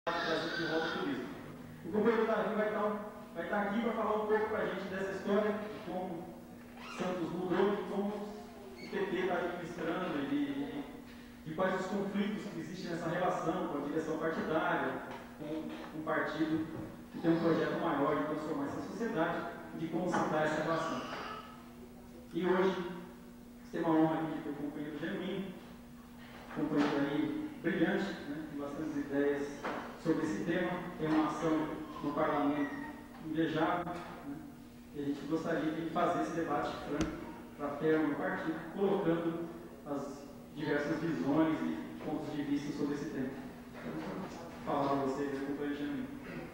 Brasil que volta ao turismo. O companheiro Davi vai estar aqui para falar um pouco para a gente dessa história, de como Santos mudou, de como o PT está administrando e de quais os conflitos que existem nessa relação com a direção partidária, com um partido que tem um projeto maior de transformar essa sociedade, de como se dá essa relação. E hoje, tem uma honra aqui ter o companheiro Genuíno, companheiro aí brilhante, né, com bastantes ideias sobre esse tema, tem uma ação no parlamento invejável, né, e a gente gostaria de fazer esse debate franco para ter no partido, colocando as diversas visões e pontos de vista sobre esse tema. Então, falar a vocês, companheiro Genuíno.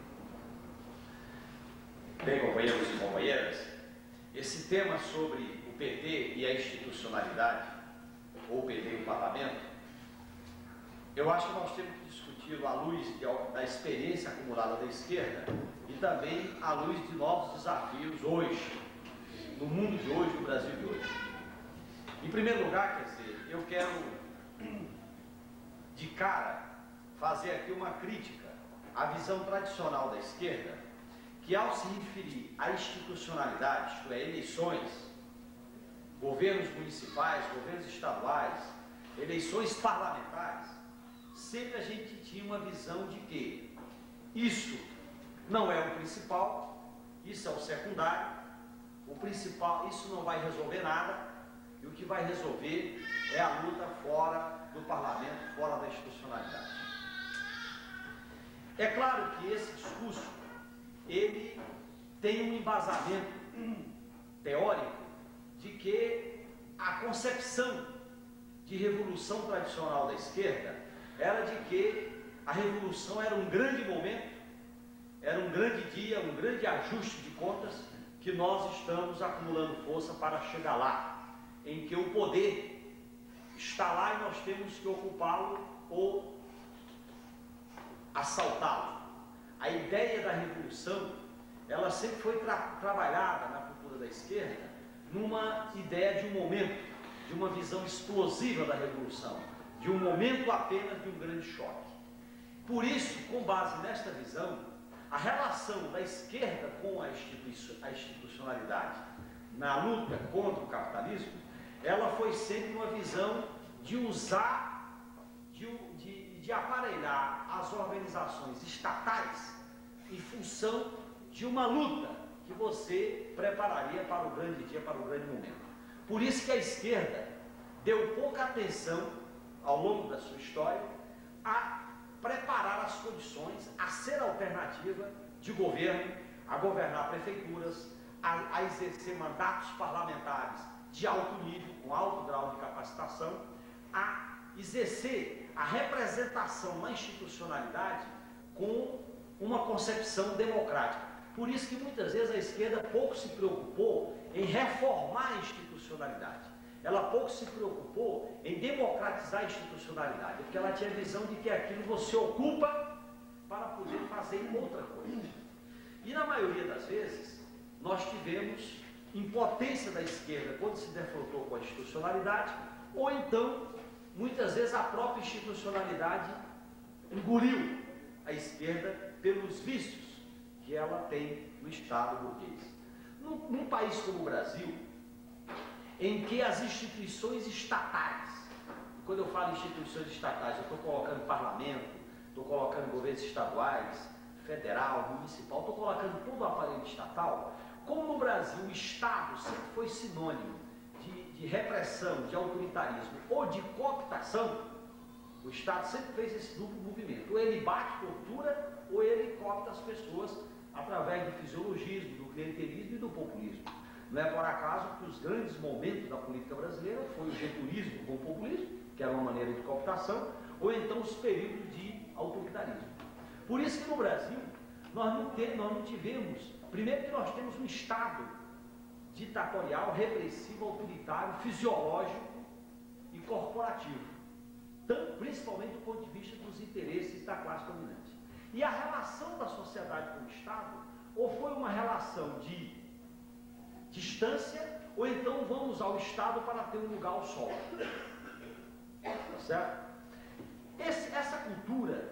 Bem, companheiros e companheiras, esse tema sobre o PT e a institucionalidade, ou o PT e o parlamento, eu acho que nós temos que discutir à luz da experiência acumulada da esquerda e também à luz de novos desafios hoje, no mundo de hoje, no Brasil de hoje. Em primeiro lugar, quer dizer, eu quero de cara fazer aqui uma crítica à visão tradicional da esquerda, que ao se referir à institucionalidade, isto é, eleições, governos municipais, governos estaduais, eleições parlamentares, sempre a gente tinha uma visão de que isso não é o principal, isso é o secundário, o principal, isso não vai resolver nada, e o que vai resolver é a luta fora do parlamento, fora da institucionalidade. É claro que esse discurso, ele tem um embasamento teórico de que a concepção de revolução tradicional da esquerda era de que a revolução era um grande momento, era um grande dia, um grande ajuste de contas, que nós estamos acumulando força para chegar lá, em que o poder está lá e nós temos que ocupá-lo ou assaltá-lo. A ideia da revolução, ela sempre foi trabalhada na cultura da esquerda numa ideia de um momento, de uma visão explosiva da revolução, de um momento apenas de um grande choque. Por isso, com base nesta visão, a relação da esquerda com a institucionalidade na luta contra o capitalismo, ela foi sempre uma visão de usar, de aparelhar as organizações estatais em função de uma luta que você prepararia para o grande dia, para o grande momento. Por isso que a esquerda deu pouca atenção ao longo da sua história a preparar as condições, a ser alternativa de governo, a governar prefeituras, a exercer mandatos parlamentares de alto nível, com alto grau de capacitação, a exercer a representação na institucionalidade com uma concepção democrática. Por isso que muitas vezes a esquerda pouco se preocupou em reformar a institucionalidade. Ela pouco se preocupou em democratizar a institucionalidade, porque ela tinha a visão de que aquilo você ocupa para poder fazer outra coisa. E na maioria das vezes, nós tivemos impotência da esquerda quando se defrontou com a institucionalidade, ou então, muitas vezes, a própria institucionalidade engoliu a esquerda pelos vícios que ela tem no Estado burguês. Num país como o Brasil, em que as instituições estatais, quando eu falo instituições estatais, eu estou colocando parlamento, estou colocando governos estaduais, federal, municipal, estou colocando todo o aparelho estatal. Como no Brasil o Estado sempre foi sinônimo de repressão, de autoritarismo ou de cooptação, o Estado sempre fez esse duplo movimento. Ou ele bate, tortura, ou ele coopta as pessoas através do fisiologismo, do clientelismo e do populismo. Não é por acaso que os grandes momentos da política brasileira foi o getulismo com o populismo, que era uma maneira de cooptação, ou então os períodos de autoritarismo. Por isso que no Brasil nós não tivemos, primeiro que nós temos um Estado ditatorial, repressivo, autoritário, fisiológico e corporativo, principalmente do ponto de vista dos interesses da classe dominante. E a relação da sociedade com o Estado, ou foi uma relação de distância, ou então vamos ao Estado para ter um lugar ao sol. Tá certo? Essa cultura,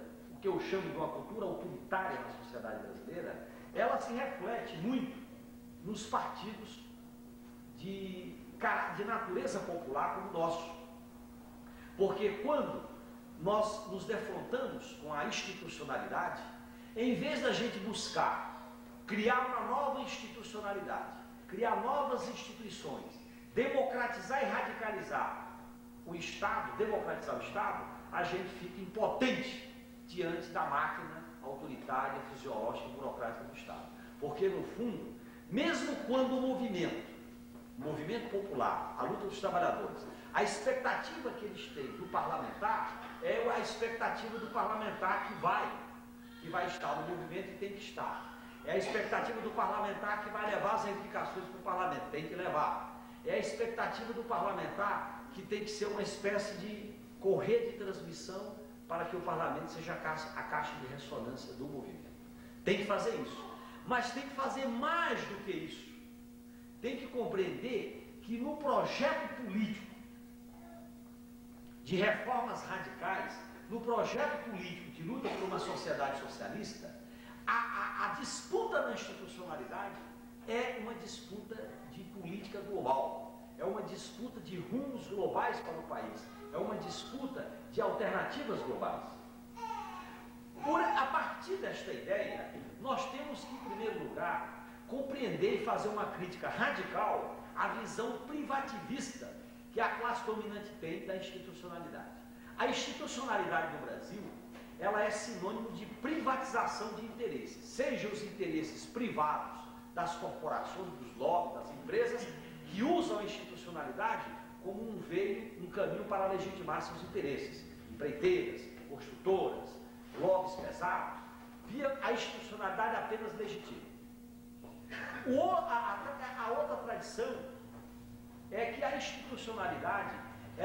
que eu chamo de uma cultura autoritária na sociedade brasileira, ela se reflete muito nos partidos de natureza popular como o nosso. Porque quando nós nos defrontamos com a institucionalidade, em vez da gente buscar criar uma nova institucionalidade, criar novas instituições, democratizar e radicalizar o Estado, democratizar o Estado, a gente fica impotente diante da máquina autoritária, fisiológica e burocrática do Estado. Porque, no fundo, mesmo quando o movimento popular, a luta dos trabalhadores, a expectativa que eles têm do parlamentar é a expectativa do parlamentar que vai estar no movimento e tem que estar. É a expectativa do parlamentar que vai levar as reivindicações para o parlamento, tem que levar. É a expectativa do parlamentar que tem que ser uma espécie de correia de transmissão para que o parlamento seja a caixa de ressonância do movimento. Tem que fazer isso. Mas tem que fazer mais do que isso. Tem que compreender que no projeto político de reformas radicais, no projeto político de luta por uma sociedade socialista, a disputa na institucionalidade é uma disputa de política global, é uma disputa de rumos globais para o país, é uma disputa de alternativas globais. A partir desta ideia, nós temos que, em primeiro lugar, compreender e fazer uma crítica radical à visão privativista que a classe dominante tem da institucionalidade. A institucionalidade no Brasil, ela é sinônimo de privatização de interesses, seja os interesses privados das corporações, dos lobbies, das empresas, que usam a institucionalidade como um veio, um caminho para legitimar seus interesses, empreiteiras, construtoras, lobbies pesados, via a institucionalidade apenas legitima. A outra tradição é que a institucionalidade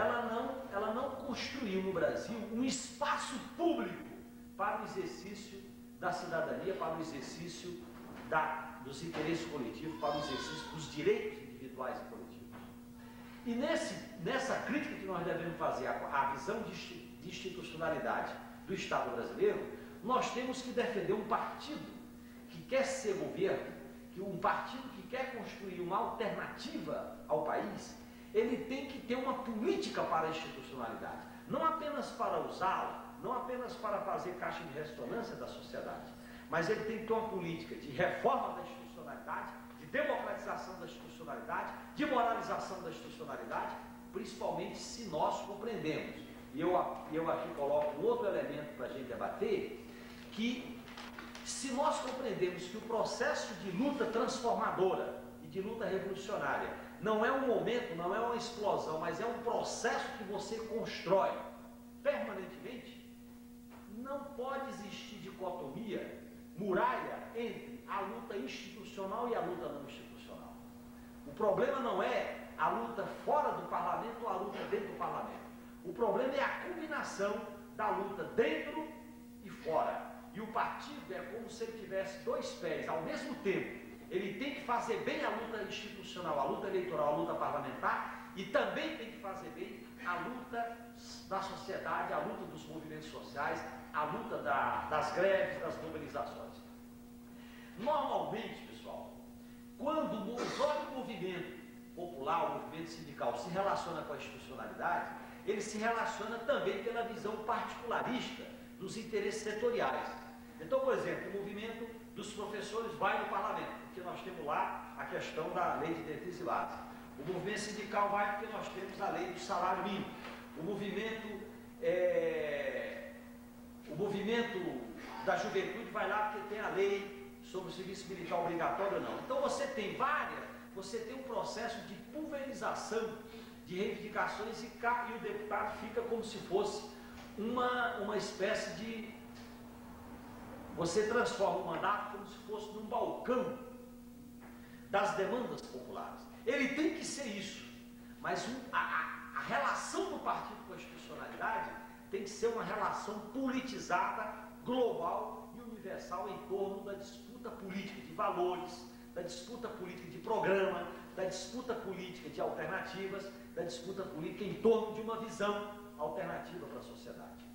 ela não construiu no Brasil um espaço público para o exercício da cidadania, para o exercício dos interesses coletivos, para o exercício dos direitos individuais e coletivos. E nessa crítica que nós devemos fazer à visão de institucionalidade do Estado brasileiro, nós temos que defender um partido que quer ser governo, um partido que quer construir uma alternativa ao país, ele tem que ter uma política para a institucionalidade, não apenas para usá-la, não apenas para fazer caixa de ressonância da sociedade, mas ele tem que ter uma política de reforma da institucionalidade, de democratização da institucionalidade, de moralização da institucionalidade, principalmente se nós compreendemos. E eu aqui coloco um outro elemento para a gente debater, que se nós compreendemos que o processo de luta transformadora e de luta revolucionária não é um momento, não é uma explosão, mas é um processo que você constrói permanentemente, não pode existir dicotomia, muralha entre a luta institucional e a luta não institucional. O problema não é a luta fora do parlamento ou a luta dentro do parlamento. O problema é a combinação da luta dentro e fora. E o partido é como se ele tivesse dois pés ao mesmo tempo. Ele tem que fazer bem a luta institucional, a luta eleitoral, a luta parlamentar, e também tem que fazer bem a luta da sociedade, a luta dos movimentos sociais, a luta das greves, das mobilizações. Normalmente, pessoal, quando o movimento popular, o movimento sindical se relaciona com a institucionalidade, ele se relaciona também pela visão particularista dos interesses setoriais. Então, por exemplo, o movimento dos professores vai no parlamento, porque nós temos lá a questão da lei de diretrizes e bases. O movimento sindical vai porque nós temos a lei do salário mínimo. O movimento da juventude vai lá porque tem a lei sobre o serviço militar obrigatório ou não. Então você tem um processo de pulverização de reivindicações e o deputado fica como se fosse uma espécie de... Você transforma o mandato como se fosse num balcão das demandas populares. Ele tem que ser isso, mas a relação do partido com a institucionalidade tem que ser uma relação politizada, global e universal em torno da disputa política de valores, da disputa política de programa, da disputa política de alternativas, da disputa política em torno de uma visão alternativa para a sociedade.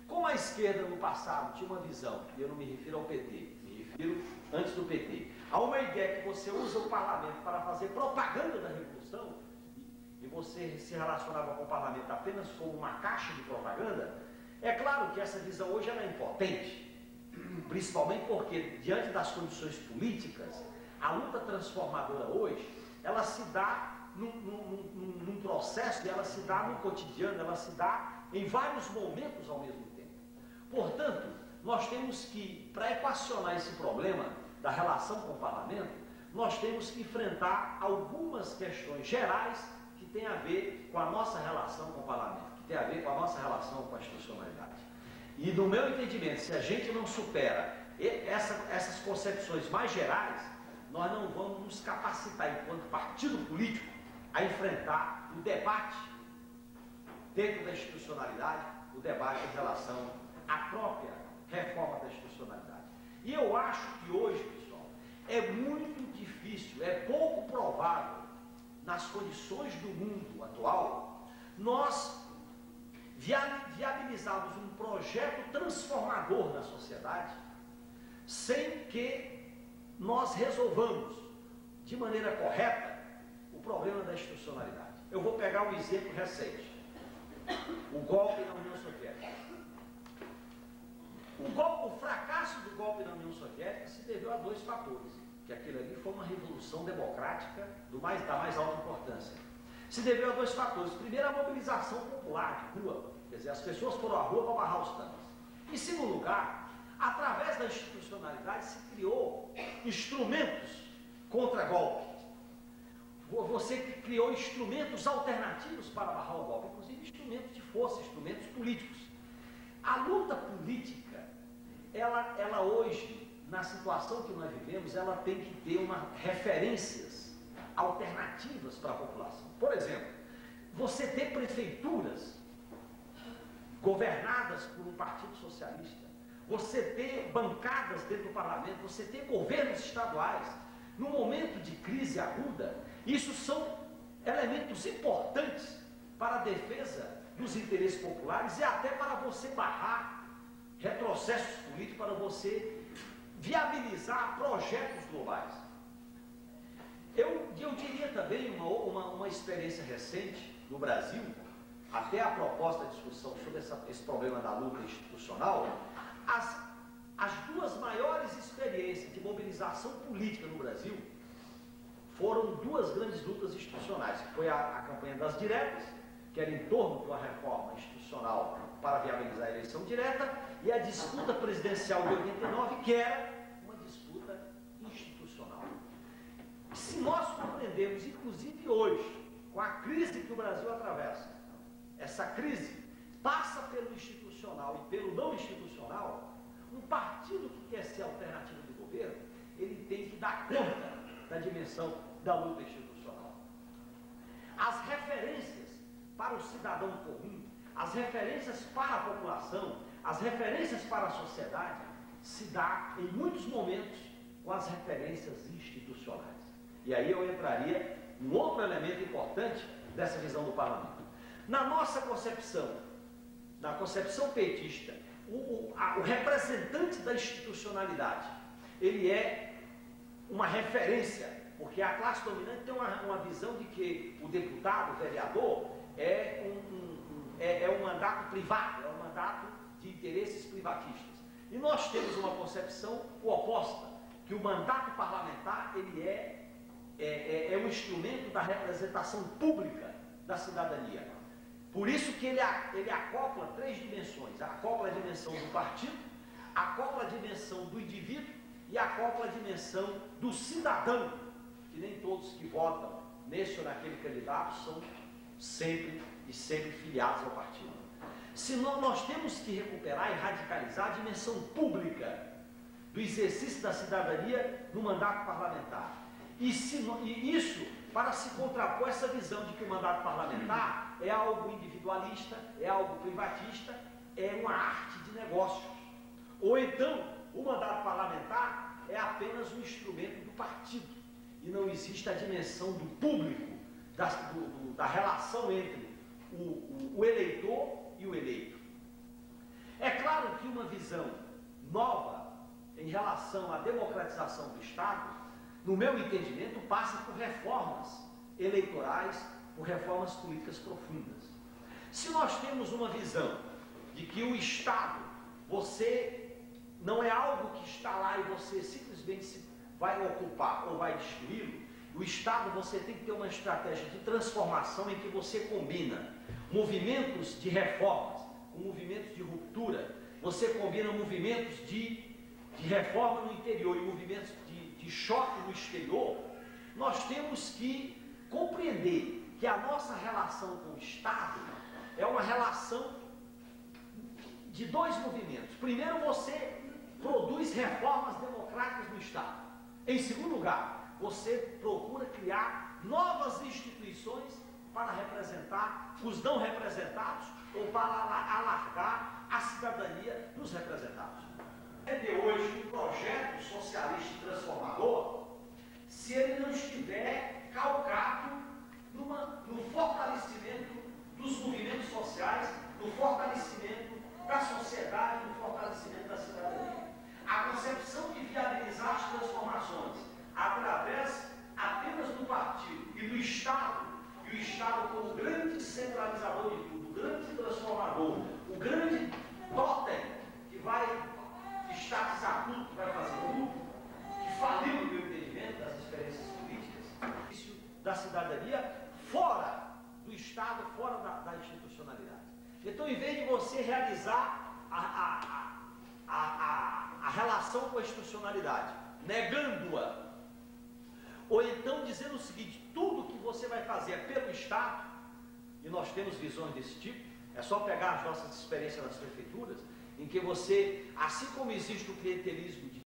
Como a esquerda no passado tinha uma visão, e eu não me refiro ao PT, me refiro antes do PT, há uma ideia que você usa o parlamento para fazer propaganda da revolução, e você se relacionava com o parlamento apenas como uma caixa de propaganda, é claro que essa visão hoje ela é impotente, principalmente porque, diante das condições políticas, a luta transformadora hoje, ela se dá num processo, e ela se dá no cotidiano, ela se dá em vários momentos ao mesmo tempo. Portanto, nós temos que, para equacionar esse problema da relação com o parlamento, nós temos que enfrentar algumas questões gerais que têm a ver com a nossa relação com o parlamento, que têm a ver com a nossa relação com a institucionalidade. E, no meu entendimento, se a gente não supera essas concepções mais gerais, nós não vamos nos capacitar, enquanto partido político, a enfrentar o debate dentro da institucionalidade, o debate em relação à própria reforma da institucionalidade. E eu acho que hoje, pessoal, é muito difícil, é pouco provável, nas condições do mundo atual, nós viabilizarmos um projeto transformador na sociedade sem que nós resolvamos de maneira correta o problema da institucionalidade. Eu vou pegar um exemplo recente. O golpe na União Soviética. O fracasso do golpe na União Soviética se deveu a dois fatores, que aquilo ali foi uma revolução democrática da mais alta importância. Se deveu a dois fatores. Primeiro, a mobilização popular de rua, quer dizer, as pessoas foram à rua para barrar os tanques. Em segundo lugar, através da institucionalidade se criou instrumentos contra golpe. Você criou instrumentos alternativos para barrar o golpe, inclusive instrumentos de força, instrumentos políticos. A luta política, ela hoje, na situação que nós vivemos, ela tem que ter referências alternativas para a população. Por exemplo, você ter prefeituras governadas por um partido socialista, você ter bancadas dentro do parlamento, você ter governos estaduais, no momento de crise aguda, isso são elementos importantes para a defesa dos interesses populares e até para você barrar retrocessos políticos, para você viabilizar projetos globais. Eu diria também uma experiência recente no Brasil, até a proposta de discussão sobre esse problema da luta institucional, as duas maiores experiências de mobilização política no Brasil foram duas grandes lutas institucionais, que foi a campanha das diretas, que era em torno de uma reforma institucional para viabilizar a eleição direta, e a disputa presidencial de 89, que era uma disputa institucional. Se nós compreendemos, inclusive hoje, com a crise que o Brasil atravessa, essa crise passa pelo institucional e pelo não institucional, um partido que quer ser alternativa de governo, ele tem que dar conta da dimensão da luta institucional. As referências para o cidadão comum, as referências para a população, as referências para a sociedade, se dá em muitos momentos com as referências institucionais. E aí eu entraria num outro elemento importante dessa visão do parlamento. Na nossa concepção, na concepção petista, o representante da institucionalidade, ele é uma referência, porque a classe dominante tem uma visão de que o deputado, o vereador, é um mandato privado, é um mandato de interesses privatistas. E nós temos uma concepção oposta, que o mandato parlamentar ele é um instrumento da representação pública da cidadania. Por isso que ele acopla três dimensões: acopla a dimensão do partido, acopla a dimensão do indivíduo e acopla a dimensão do cidadão, que nem todos que votam nesse ou naquele candidato são sempre filiados ao partido. Senão nós temos que recuperar e radicalizar a dimensão pública do exercício da cidadania no mandato parlamentar. E isso para se contrapor essa visão de que o mandato parlamentar é algo individualista, é algo privatista, é uma arte de negócios. Ou então, o mandato parlamentar é apenas um instrumento do partido e não existe a dimensão do público, da relação entre o eleitor e o eleito. É claro que uma visão nova em relação à democratização do Estado, no meu entendimento, passa por reformas eleitorais, por reformas políticas profundas. Se nós temos uma visão de que o Estado, você não é algo que está lá e você simplesmente vai ocupar ou vai destruí-lo, o Estado você tem que ter uma estratégia de transformação em que você combina movimentos de reformas com movimentos de ruptura, você combina movimentos de reforma no interior e movimentos de choque no exterior. Nós temos que compreender que a nossa relação com o Estado é uma relação de dois movimentos. Primeiro, você produz reformas democráticas no Estado. Em segundo lugar, você procura criar novas instituições para representar os não representados ou para alargar a cidadania dos representados. De hoje, um projeto socialista e transformador, se ele não estiver calcado no fortalecimento dos movimentos sociais, no fortalecimento da sociedade, no fortalecimento da cidadania. A concepção de viabilizar as transformações através apenas do partido e do Estado, e o Estado como o grande centralizador de tudo, o grande transformador, o grande totem que vai estatizar tudo, que vai fazer tudo, que faliu no meu entendimento das experiências políticas, da cidadania, fora do Estado, fora da institucionalidade. Então, em vez de você realizar a relação com a institucionalidade, negando-a, ou então dizendo o seguinte: tudo que você vai fazer é pelo Estado, e nós temos visões desse tipo, é só pegar as nossas experiências nas prefeituras, em que você, assim como existe o clientelismo de